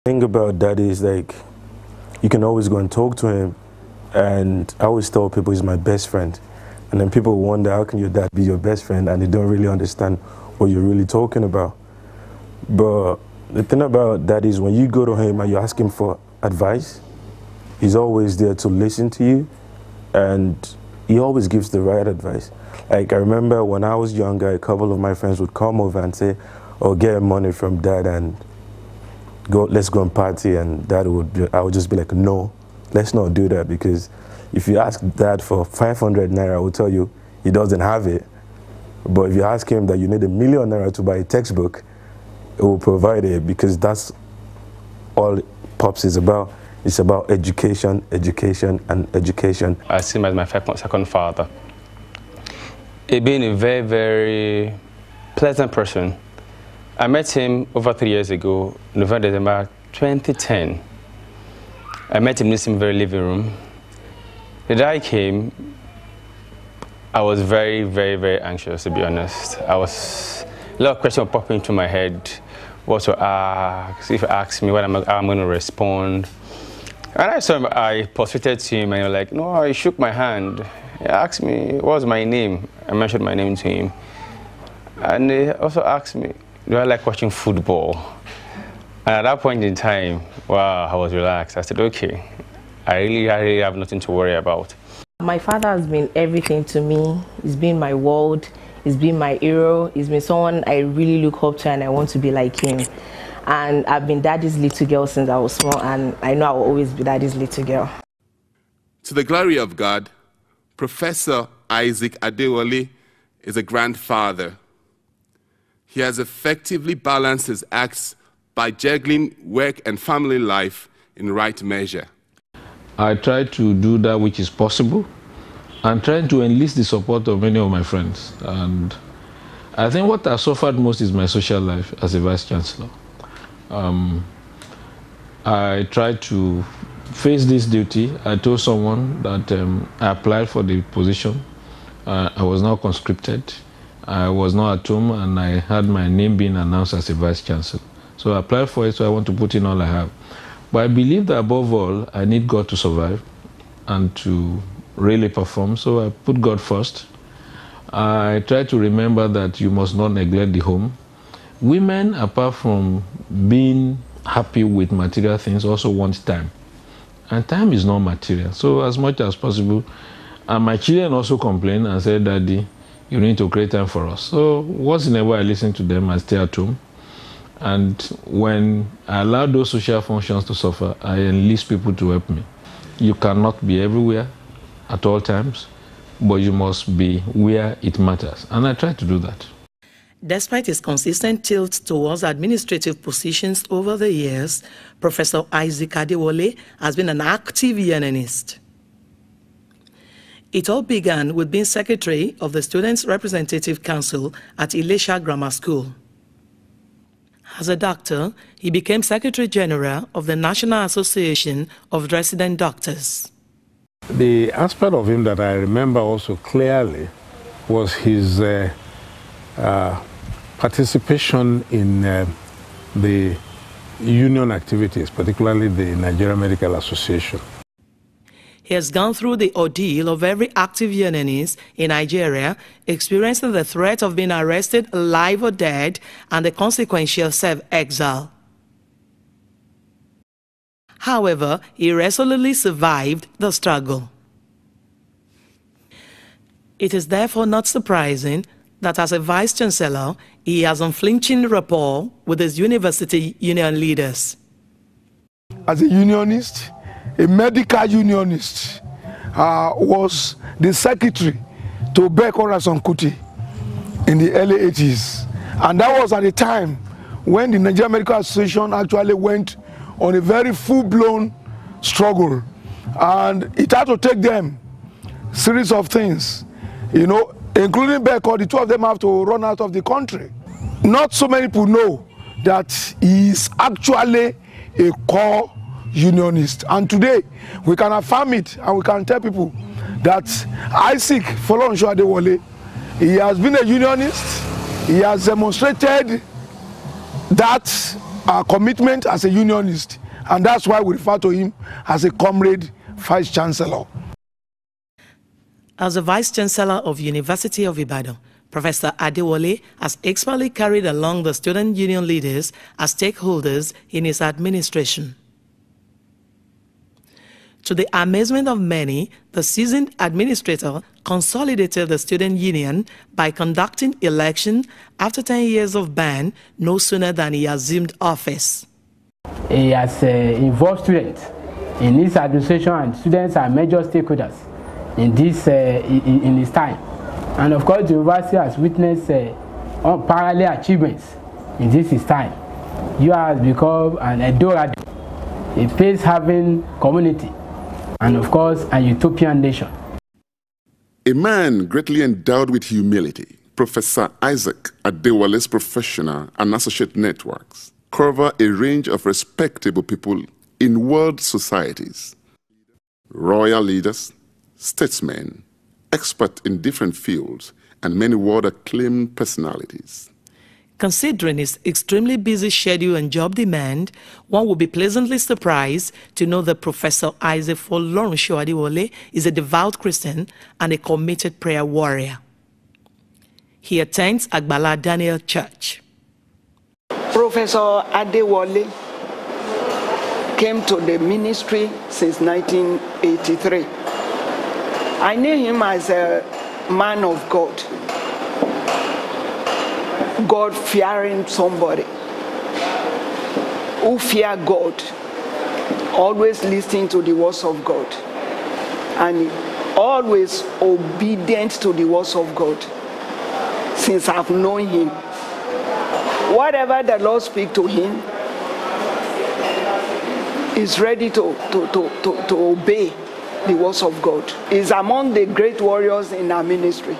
The thing about Daddy is like, you can always go and talk to him, and I always tell people he's my best friend. And then people wonder, how can your dad be your best friend? And they don't really understand what you're really talking about. But the thing about Daddy is when you go to him and you ask him for advice, he's always there to listen to you, and he always gives the right advice. Like I remember when I was younger, a couple of my friends would come over and say, oh, get money from Dad and let's go and party, and Dad I would just be like, no, let's not do that, because if you ask Dad for 500 naira, I will tell you he doesn't have it. But if you ask him that you need 1 million naira to buy a textbook, it will provide it, because that's all Pops is about. It's about education, education, and education. I see him as my second father. He's been a very, very pleasant person. I met him over 3 years ago, November, December 2010. I met him in this very living room. The day I came, I was very, very, very anxious, to be honest. A lot of questions were popping into my head. What to ask, if he asked me, how I'm going to respond. And I saw him, I prostrated to him, and he was like, no, he shook my hand. He asked me, what was my name? I mentioned my name to him. And he also asked me, do I like watching football? And at that point in time, wow, I was relaxed. I said, okay, I really have nothing to worry about. My father has been everything to me. He's been my world. He's been my hero. He's been someone I really look up to, and I want to be like him. And I've been Daddy's little girl since I was small, and I know I will always be Daddy's little girl. To the glory of God, Professor Isaac Adewole is a grandfather. He has effectively balanced his acts by juggling work and family life in right measure. I try to do that which is possible, and trying to enlist the support of many of my friends. And I think what I suffered most is my social life as a Vice Chancellor. I tried to face this duty. I told someone that I applied for the position. I was now conscripted. I was not at home, and I had my name being announced as a Vice Chancellor. So I applied for it, so I want to put in all I have. But I believe that above all, I need God to survive and to really perform. So I put God first. I try to remember that you must not neglect the home. Women, apart from being happy with material things, also want time. And time is not material. So as much as possible, and my children also complain and say, Daddy, you need to create time for us. So once in a while I listen to them, I stay at home. And when I allow those social functions to suffer, I enlist people to help me. You cannot be everywhere at all times, but you must be where it matters. And I try to do that. Despite his consistent tilt towards administrative positions over the years, Professor Isaac Adewole has been an active unionist. It all began with being secretary of the Students' Representative Council at Ilesha Grammar School. As a doctor, he became Secretary General of the National Association of Resident Doctors. The aspect of him that I remember also clearly was his participation in the union activities, particularly the Nigerian Medical Association. He has gone through the ordeal of every active unionist in Nigeria, experiencing the threat of being arrested alive or dead and the consequential self-exile. However, he resolutely survived the struggle. It is therefore not surprising that as a Vice Chancellor, he has unflinching rapport with his university union leaders. As a unionist, a medical unionist, was the secretary to Bek Orason Kuti in the early 80s. And that was at a time when the Nigerian Medical Association actually went on a very full-blown struggle. And it had to take them a series of things, you know, including Beko. The two of them have to run out of the country. Not so many people know that he is actually a core unionist. And today, we can affirm it, and we can tell people that Isaac Folorunso Adewole, he has been a unionist. He has demonstrated that commitment as a unionist, and that's why we refer to him as a comrade Vice Chancellor. As the Vice Chancellor of University of Ibadan, Professor Adewole has expertly carried along the student union leaders as stakeholders in his administration. To the amazement of many, the seasoned administrator consolidated the student union by conducting election after 10 years of ban no sooner than he assumed office. He has involved students in his administration, and students are major stakeholders in this in his time. And of course, the university has witnessed unparalleled achievements in this his time. You have become an Edorado, a peace-having community, and of course, a utopian nation. A man greatly endowed with humility, Professor Isaac Adewole's professional and associate networks cover a range of respectable people in world societies. Royal leaders, statesmen, experts in different fields, and many world-acclaimed personalities. Considering his extremely busy schedule and job demand, one will be pleasantly surprised to know that Professor Isaac Folorunsho Adewole is a devout Christian and a committed prayer warrior. He attends Agbala Daniel Church. Professor Adewole came to the ministry since 1983. I knew him as a man of God, God-fearing somebody who fear God, always listening to the words of God, and always obedient to the words of God. Since I've known him, whatever the Lord speaks to him, is ready to obey the words of God. He's among the great warriors in our ministry.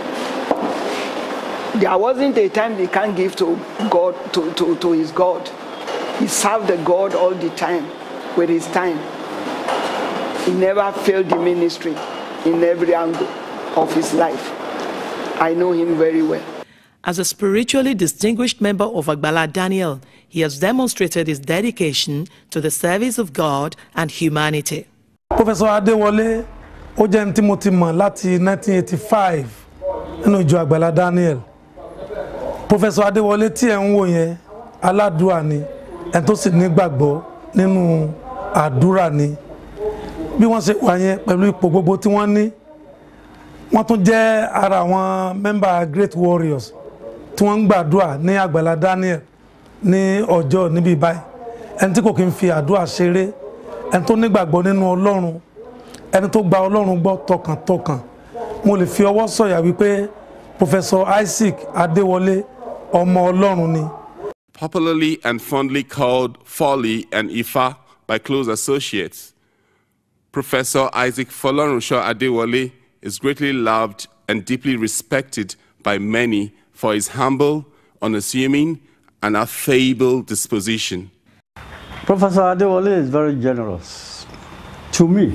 There wasn't a time he can't give to God, to his God. He served the God all the time with his time. He never failed the ministry in every angle of his life. I know him very well. As a spiritually distinguished member of Agbala Daniel, he has demonstrated his dedication to the service of God and humanity. Professor Adewole, ó jẹ́ ẹni tí mo ti mọ̀ láti 1985 nínú ìjọ Agbala Daniel. Professor Adewole tí ẹ ń wò yẹn aládùúrà ni, ẹni tó sì nígbàgbọ́ nínú àdúrà ni. Bí wọ́n ṣe wà yẹn pẹ̀lú ipò gbogbo tí wọ́n ní, wọ́n tún jẹ́ ara àwọn member Great Warriors tí wọ́n ń gbàdúrà ní Agbala Daniel ní ọjọ́ níbí báyìí. Ẹni tí kò kí ń fi àdúrà ṣeré, ẹni tó nígbàgbọ́ nínú Ọlọ́run, ẹni tó gba Ọlọ́run gbọ́ tọkàntọkàn. Mo lè fi ọwọ́ sọ̀yà wípé Professor Isaac Adewole ọmọ Ọlọ́run ni. Popularly and fondly called Folly and IFA by close associates, Professor Isaac Folorunsho Adewole is greatly loved and deeply respected by many for his humble, unassuming, and affable disposition. Professor Adewole is very generous. To me,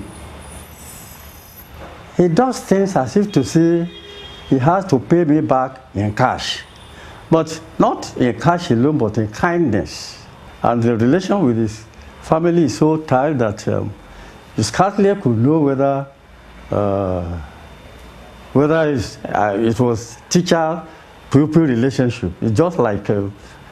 he does things as if to say he has to pay me back in cash. But not in cash alone, but in kindness. And the relation with his family is so tight that you scarcely could know whether it was teacher-pupil relationship. It's just like the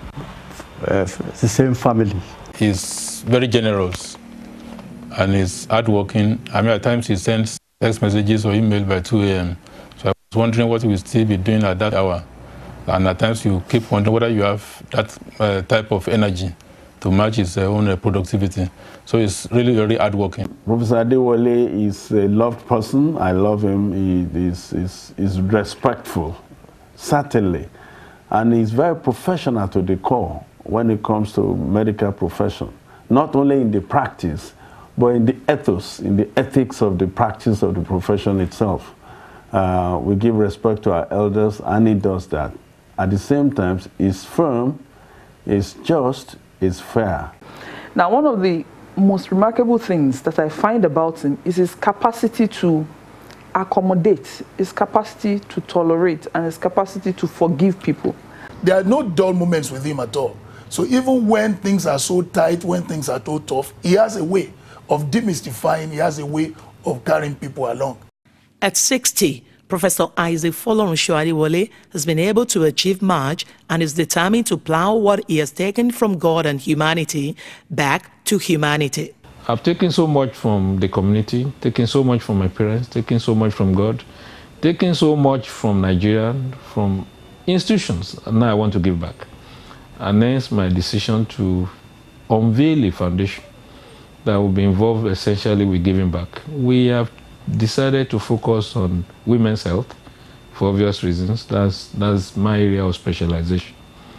same family. He's very generous and he's hardworking. I mean, at times he sends text messages or email by 2 a.m. So I was wondering what he will still be doing at that hour. And at times you keep wondering whether you have that type of energy to match his own productivity. So he's really very hardworking. Professor Adewole is a loved person. I love him. He is respectful, certainly. And he's very professional to the core when it comes to medical profession, not only in the practice, but in the ethos, in the ethics of the practice of the profession itself. We give respect to our elders, and he does that. At the same time, he's firm, he's just, he's fair. Now, one of the most remarkable things that I find about him is his capacity to accommodate, his capacity to tolerate, and his capacity to forgive people. There are no dull moments with him at all. So even when things are so tight, when things are so tough, he has a way of demystifying, he has a way of carrying people along. At 60, Professor Isaac Folorunsho Adewole has been able to achieve much and is determined to plow what he has taken from God and humanity back to humanity. I've taken so much from the community, taken so much from my parents, taken so much from God, taken so much from Nigeria, from institutions, and now I want to give back. And hence my decision to unveil a foundation that will be involved essentially with giving back. We have decided to focus on women's health for obvious reasons. That's my area of specialization.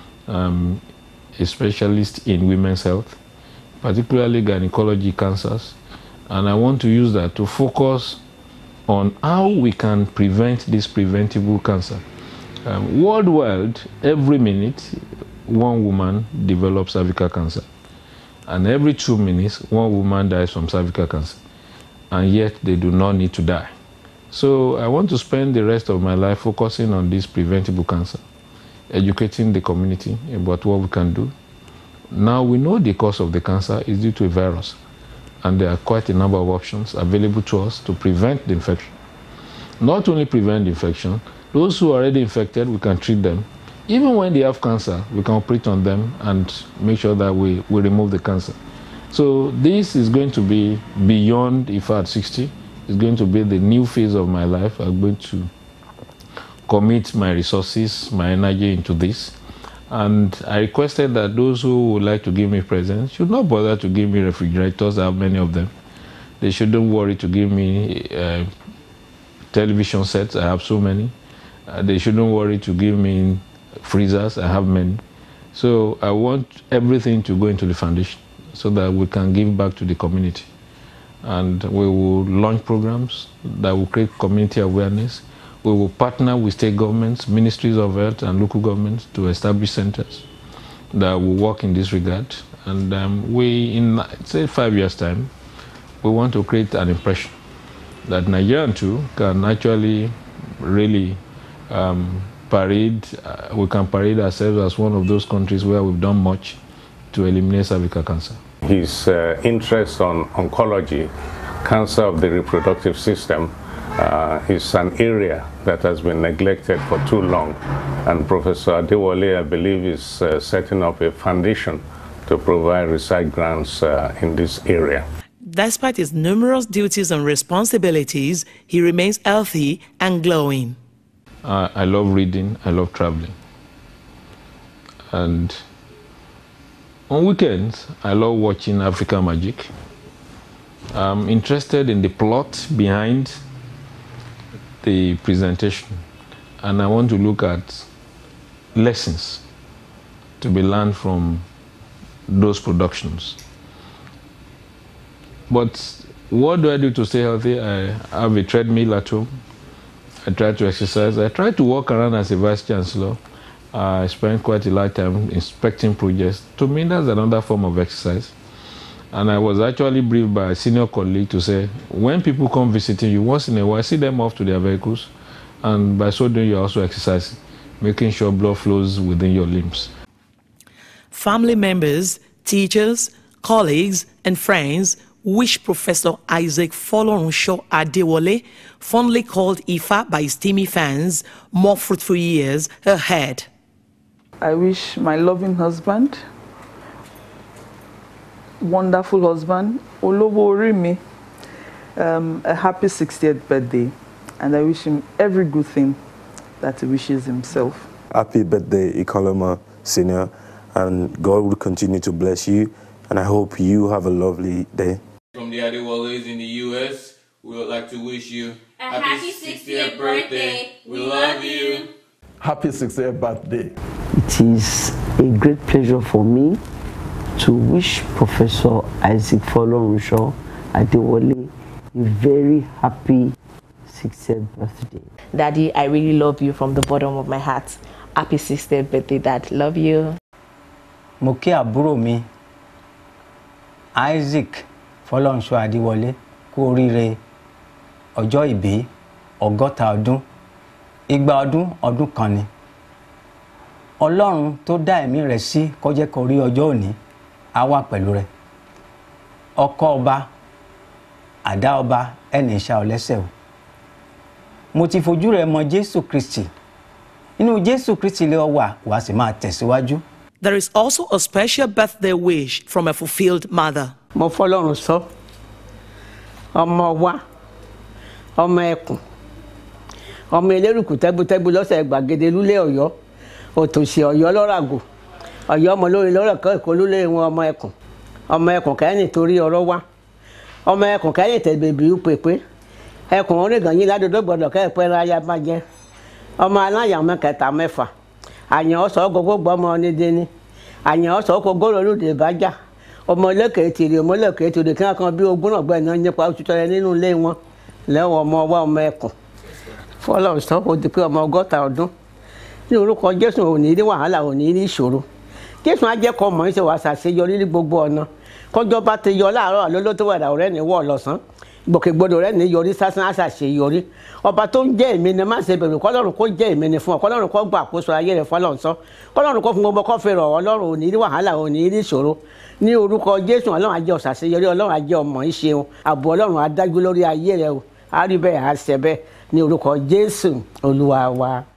A specialist in women's health, particularly gynecology cancers. And I want to use that to focus on how we can prevent this preventable cancer. Worldwide, every minute, one woman develops cervical cancer. And every 2 minutes, one woman dies from cervical cancer. And yet they do not need to die. So I want to spend the rest of my life focusing on this preventable cancer, educating the community about what we can do. Now we know the cause of the cancer is due to a virus, and there are quite a number of options available to us to prevent the infection. Not only prevent the infection, those who are already infected, we can treat them. Even when they have cancer, we can operate on them and make sure that we remove the cancer. So this is going to be beyond IFA at 60. It's going to be the new phase of my life. I'm going to commit my resources, my energy into this. And I requested that those who would like to give me presents should not bother to give me refrigerators. I have many of them. They shouldn't worry to give me television sets. I have so many. They shouldn't worry to give me freezers. I have many. So I want everything to go into the foundation so that we can give back to the community. And we will launch programs that will create community awareness. We will partner with state governments, ministries of health and local governments to establish centers that will work in this regard. And we, in say 5 years' time, we want to create an impression that Nigerian too can actually really parade, we can parade ourselves as one of those countries where we've done much to eliminate cervical cancer. His interest on oncology, cancer of the reproductive system, is an area that has been neglected for too long. And Professor Adewole, I believe, is setting up a foundation to provide research grants in this area. Despite his numerous duties and responsibilities, he remains healthy and glowing. I love reading, I love traveling. And on weekends, I love watching African Magic. I'm interested in the plot behind the presentation, and I want to look at lessons to be learned from those productions. But what do I do to stay healthy? I have a treadmill at home. I try to exercise. I try to walk around as a Vice Chancellor. I spend quite a lot of time inspecting projects. To me, that's another form of exercise. And I was actually briefed by a senior colleague to say, when people come visiting you, once in a while, see them off to their vehicles. And by so doing, you're also exercising, making sure blood flows within your limbs. Family members, teachers, colleagues, and friends wish Professor Isaac Folorunsho Adewole, fondly called IFA by his teamy fans, more fruitful years ahead. I wish my loving husband, wonderful husband, Olowo Orimi, a happy 60th birthday. And I wish him every good thing that he wishes himself. Happy birthday, Ikoloma Senior, and God will continue to bless you, and I hope you have a lovely day. From the Adewoles in the U.S., we would like to wish you a happy 60th birthday. We love you. Happy 60th birthday. It is a great pleasure for me to wish Professor Isaac Folorunsho Adewole a very happy 60th birthday. Daddy, I really love you from the bottom of my heart. Happy 60th birthday, Dad. Love you. Mo kí àbúrò mi Isaac Folorunsho Adewole kú oríire ọjọ́ ìbí 60 ọdún. Igba ọdún kan ni. Ọlọ́run tó dá ẹ̀mí rẹ̀ sí kó jẹ́ kó rí ọjọ́ òní á wà pẹ̀lú rẹ̀. Ọkọ ọba, àdá ọba, ẹni ìṣà ọ̀lẹ́sẹ̀ o. Mo ti fojú rẹ̀ mọ Jésù Kristi. Inú Jésù Kristi lè wà, wá sì máa tẹ̀síwájú. There is also a special birthday wish from a fulfilled mother. Mo fọlọ́run sọ, ọmọ wa, ọmọ ẹkùn, ọmọ elérùkù tẹ́butẹ́bu lọ́sẹ̀ gbàgede lúlé Ọ̀yọ́, òtòṣì Ọ̀yọ́ lọ́ràgò, Ọ̀yọ́ ọmọ lórí lọ́rọ̀ kan Èkó lúlé wọn ọmọ ẹkùn kẹ́yìn nítorí ọ̀rọ̀ wá, ọmọ ẹkùn kẹ́yìn tẹ̀bẹ̀bì pèpè, ẹkùn onígan yín ládòdó gbọdọ̀ kẹ́ẹ̀pẹ́ ráyà bá jẹ́, ọmọ aláyàmọ́ kẹta mẹ́fà, àyàn ọ̀sọ̀ gbogbo gbọ́mọ onídéní, àyàn ọ̀sọ̀ kogó lólùdè bájà, ọmọ lẹ́kẹ̀ẹ́ tìrì ọmọ lẹ́kẹ̀ẹ́ tìrì kí wọ́n kan bí ogún náà gbẹ́ náà nípa oṣù tọrẹ nínú ilé wọn lẹ́wọ̀n ọmọ wa ọmọ ẹkùn fọlọ́run sọ ó di pé ọmọ 60 ọdún ní orúkọ Jésù ò ní rí wàhálà ò ní rí ìṣòro Jésù á jẹ́ kọ́ mọ̀ ń ṣe wàá ṣàṣeyọrí ní gbogbo ọ̀nà kọjọ́ bá ti yọ láàárọ̀ àlóló tó wẹ̀dà ọ̀rẹ́ ní wọ̀ lọ́sàn gbòkègbodò rẹ̀ ní yọrí sásán àṣàṣeyọrí ọba tó ń jẹ́ èmi ni má ṣe bẹ̀rù kọ́lọ́run kó jẹ́ èmi ni fún ọ kọ́lọ́run kó gbà àkóso ayé rẹ̀ fọlọ́run sọ kọ́lọ́run kó fún gbogbo kó fẹ́ rọ̀ Ọlọ́run ò ní rí wàhálà ò ní rí ìṣòro ní orúkọ Jésù Ọlọ́run á jẹ́ ọ̀ṣàṣeyọrí Ọlọ́run á jẹ́ ọmọ ìṣeun ààbò Ọlọ́run á dájú lórí ayé rẹ̀ o á rí bẹ́ẹ̀ á ṣẹ bẹ́ẹ̀ ní orúkọ Jésù Olúwa wa.